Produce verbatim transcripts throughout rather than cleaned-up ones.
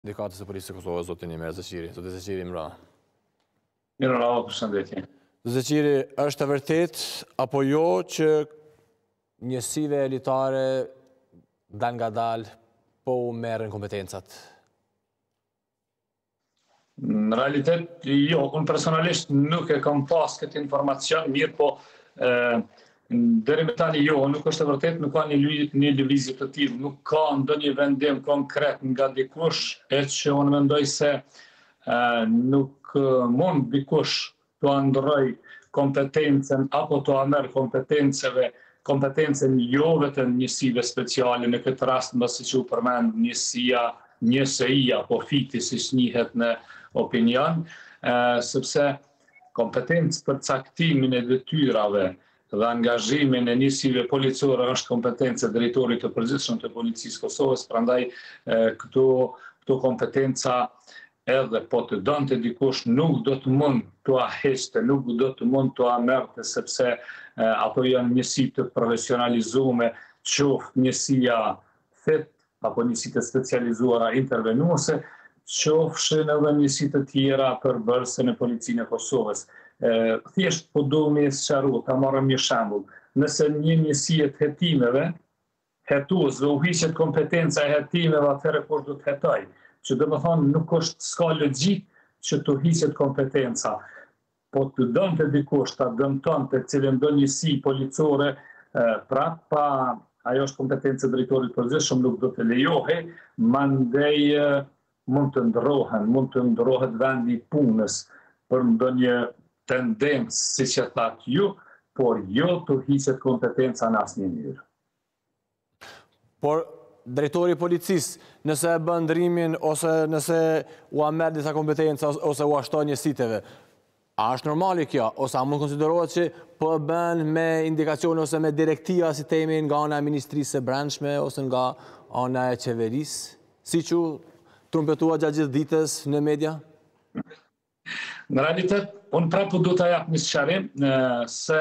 Dikatës e Policisë së Kosovës, zotin Imer Zeqiri. Zotin Zeqiri, mra. Mirë rava, përshëndetje. Zeqiri, është e vërtet apo jo që njësive elitare dal nga dal po u merren kompetencat? Në realitet, jo, unë personalisht nuk e kam pas këtë informacion, mirë po deri me tani jo, nuk është e vërtet, nuk ka një lëvizje të tillë, nuk ka ndonjë vendim konkret nga dikush, e që unë mendoj se nuk mund dikush të ndroj kompetencen apo të merr kompetenceve, kompetencen jo vetëm njësive speciale, në këtë rast mbasi që u përmend njësia, njësia, apo fiti siç njihet në opinion, sepse kompetencë për caktimin e detyrave dhe angazhimin e njësive policore është kompetencë e drejtorit të përgjithshëm të Policisë Kosovës, prandaj këto këto kompetenca edhe po të donte dikush nuk do të mund të heqte, nuk do të mund të merrte, sepse ato janë njësi të profesionalizuara, qoftë njësia fet apo njësitë specializuara intervenuese, qofshin edhe njësi të tjera përbërëse në Policinë e Kosovës. Thjesht po du me sqaru, ta marrëm një shembull. Nëse një njësi e të hetimeve, hetuesve u hiqet kompetenca e hetimeve, atëherë kush do të hetoj? Që do të thonë nuk është s'ka logjik që të hiqet kompetenca. Po të donte dikush ta dëmtonte cilën do njësi policore, prap pa ajo është kompetencë e drejtorit përgjithshëm, nuk do të lejohej, mandej mund të ndrohen, mund të ndrohet vendi i punës për ndonjë tendencë, siç e thatë ju, por jo të hiqet kompetenca në asnjë mënyrë. Por drejtori i policisë, nëse e bën ndrimin ose nëse u merr disa kompetenca ose u ashton njësiteve, a është normale kjo, ose a mund konsiderohet që po bën me indikacione ose me direktiva si themi nga ana e Ministrisë së Brendshme ose nga ana e qeverisë, siç u trumpetua gjatë gjithë ditës në media? Në realitet, unë prapë du të jap një sqarim se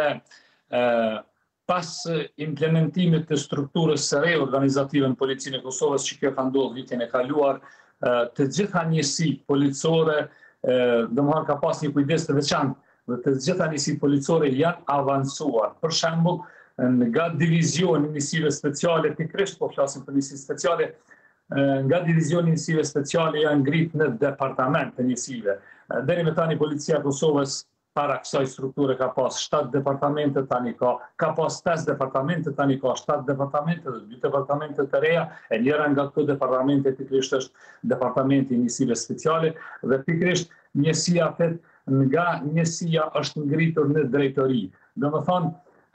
pas implementimit të strukturës së re organizative në Policinë e Kosovës, që kjo ka ndodhur vitin e kaluar, të gjitha njësitë policore, domethënë ka pas një kujdes të veçantë, dhe të gjitha njësitë policore janë avancuar. Për shembull, nga divizioni njësive speciale, pikërisht po flasim për njësi speciale, nga divizioni njësive speciale janë ngrit në departament të njësive. Deri me tani Policia e Kosovës para kësaj strukture ka pas shtatë departamente, tani ka, ka pas pesë departamente, tani ka shtatë departamente dhe dy departamente të reja, e njëra nga këto departamente pikërisht është departamenti i njësive speciale dhe pikërisht njësia fet nga njësia është ngritur në drejtori. Domethënë,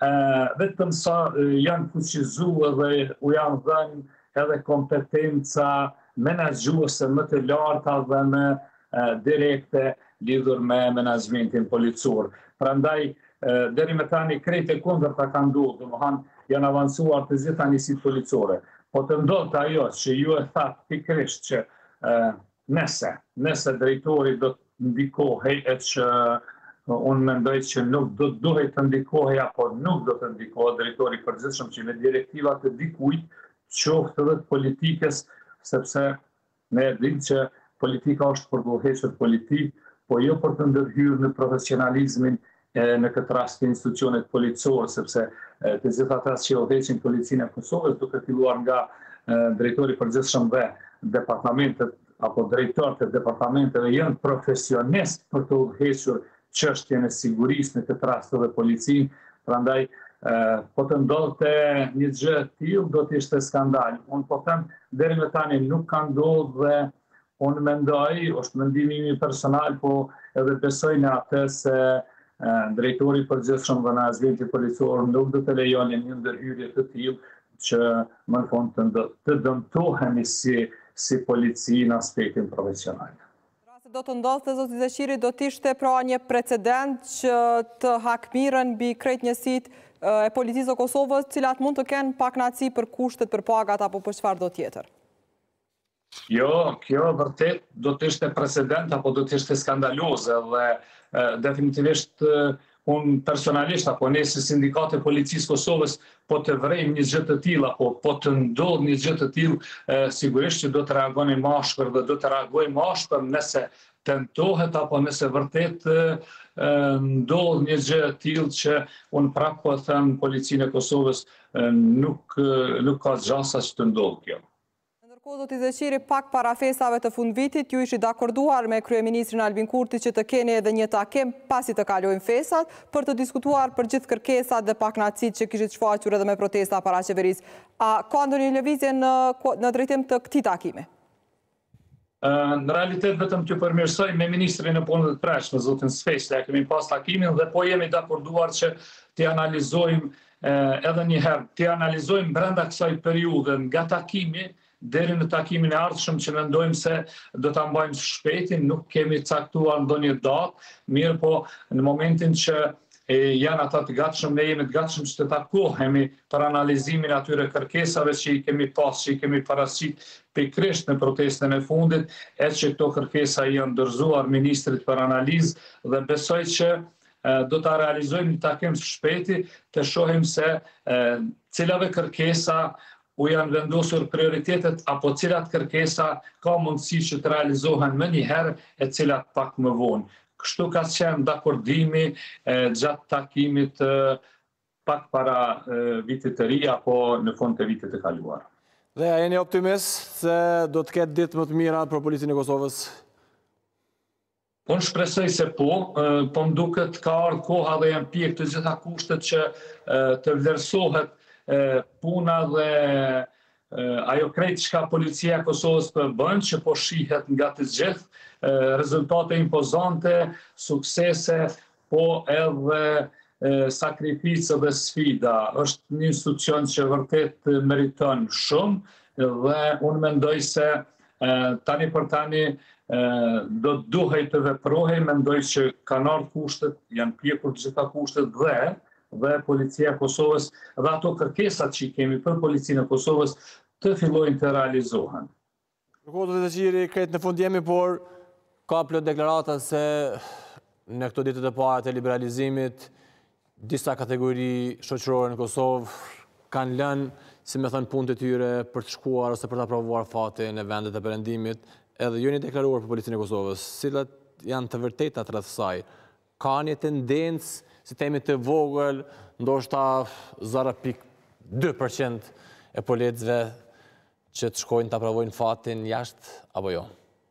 vetëm sa janë fuqizuar dhe u janë dhënë edhe kompetenca menaxhuese më të larta dhe më direkte lidhur me menaxhmentin policor. Prandaj, deri me tani krejt e kundërta ka ndodhur, domethënë janë avancuar të gjitha njësitë policore. Po të ndodhte ajo që ju e thatë pikërisht që nëse, nëse drejtori do të ndikohej, e që unë mendoj që nuk do të duhej të ndikohej apo nuk do të ndikohej drejtori përgjithshëm që me direktiva të dikujt, qoftë edhe të politikës, sepse ne e dimë që politika është për të hequr politikë, po jo për të ndërhyrë në profesionalizmin në këtë rast të institucionet policore, sepse të gjitha ata që u heqin Policinë e Kosovës, duke filluar nga drejtori përgjithshëm dhe departamentet apo drejtorët e departamenteve janë profesionistë për të udhëhequr çështjen e sigurisë në këtë rast edhe policinë, prandaj po të ndodhte një gjë e tillë do të ishte skandal. Unë po them deri me tani nuk ka ndodhur dhe unë mendoj, është mendimi im personal, po edhe besoj në atë se drejtori përgjithshëm dhe menaxhmenti policor nuk do të lejonin një ndërhyrje të tillë që më në fund të dëmtohemi si si polici në aspektin profesional. Do të ndodhte, zoti Zeqiri, do të ishte pra një precedent që të hakmiren mbi krejt njësitë e Policisë së Kosovës, cilat mund të kenë pakënaqësi për kushtet, për pagat apo për çfarë do tjetër? Jo, kjo vërtet do të ishte precedent apo do të ishte skandaloze dhe definitivisht unë personalisht, apo ne si sindikate policisë Kosovës, po të vrejmë një gjë të tillë, apo po të ndodh një gjë të tillë, sigurisht që do të reagoni mashpër dhe do të reagoj mashpër nëse tentohet apo nëse vërtet ndodh një gjë e tillë që unë prapë po them policinë e Kosovës nuk nuk ka gjasa që të ndodhë kjo. Ndërkohë, zoti Zeqiri, pak para festave të fundvitit, ju ishi dakorduar me kryeministrin Albin Kurti që të keni edhe një takim pasi të kalojnë festat për të diskutuar për gjithë kërkesat dhe paknacit që kishit shfaqur edhe me protesta para qeverisë. A ka ndonjë lëvizje në, në drejtim të këtij takimi? Në realitet vetëm të përmirësoj me ministrin e punëve të brendshme, zotin Sfeqli, kemi pas takimin dhe po jemi dakorduar që të analizojmë edhe një herë, të analizojmë brenda kësaj periudhe nga takimi deri në takimin e ardhshëm që mendojmë se do ta mbajmë shpejtin, nuk kemi caktuar ndonjë datë, mirë po në momentin që e janë ata të gatshëm, ne jemi të gatshëm që të takohemi për analizimin e atyre kërkesave që i kemi pas, që i kemi parasit pikërisht në protestën e fundit, e që këto kërkesa janë dorëzuar ministrit për analizë dhe besoj që e, do ta realizojmë një takim së shpejti të shohim se e, cilave kërkesa u janë vendosur prioritetet apo cilat kërkesa ka mundësi që të realizohen më një herë e cilat pak më vonë. Kështu ka qenë dakordimi gjatë takimit pak para vitit të ri apo në fund të vitit të kaluar. Dhe a jeni optimist se do të ketë ditë më të mira për policinë e Kosovës? Unë shpresoj se po, po më duket ka ardhur koha dhe janë pjekë të gjitha kushtet që të vlerësohet puna dhe ajo krejt çka policia e Kosovës për bën, që po shihet nga të gjithë, rezultate impozante, suksese, po edhe sakrificë dhe sfida. Është një institucion që vërtet meriton shumë dhe unë mendoj se tani për tani do të duhej të veprohej, mendoj që kanë ardhur kushtet, janë pjekur të gjitha kushtet dhe dhe policia e Kosovës dhe ato kërkesat që i kemi për policinë e Kosovës të fillojnë të realizohen. Zoti Zeqiri, krejt në fund jemi, por ka plot deklarata se në këto ditët e para të liberalizimit disa kategori shoqërore në Kosovë kanë lënë, si me thënë, punët e tyre për të shkuar ose për të aprovuar fatin e vendet e perëndimit, edhe ju jeni deklaruar për policinë e Kosovës, cilat janë të vërtetat rreth saj. Ka një tendencë, si temi të vogël, ndoshta zero pikë dy përqind e policëve që të shkojnë të aprovojnë fatin jashtë, apo jo?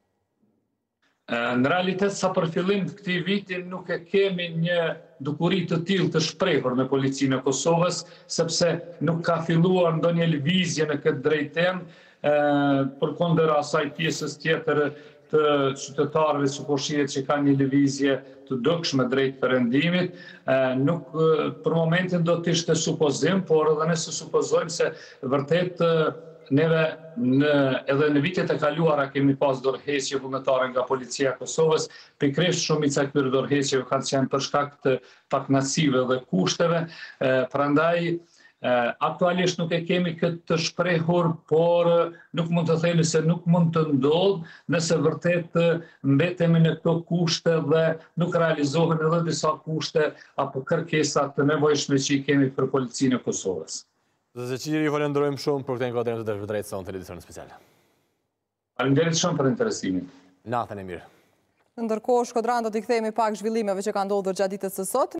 Në realitet, sa për fillim të këtij viti nuk e kemi një dukuri të tillë të shprehur në policinë e Kosovës, sepse nuk ka filluar ndonjë lëvizje në këtë drejtim, përkundër asaj pjesës tjetër të qytetarëve që po shihet që kanë një lëvizje të dukshme drejt perëndimit. Nuk për momentin do të ishte supozim, por edhe nëse supozojmë se vërtet neve në, edhe në vitet e kaluara kemi pas dorëheqje vullnetare nga policia e Kosovës, pikërisht shumica e këtyre dorëheqjeve kanë qenë për shkak të paknaqësive dhe kushteve, prandaj aktualisht nuk e kemi këtë të shprehur, por nuk mund të themi se nuk mund të ndodhë nëse vërtet mbetemi në këto kushte dhe nuk realizohen edhe disa kushte apo kërkesa të nevojshme që i kemi për policinë e Kosovës. Zoti Zeqiri, ju falenderojmë shumë për këtë inkuadrim të drejtë sonë televizion special. Faleminderit shumë për interesimin. Natën e mirë. Ndërkohë, Shkodran do t'i kthehemi pak zhvillimeve që kanë ndodhur gjatë ditës së sotme.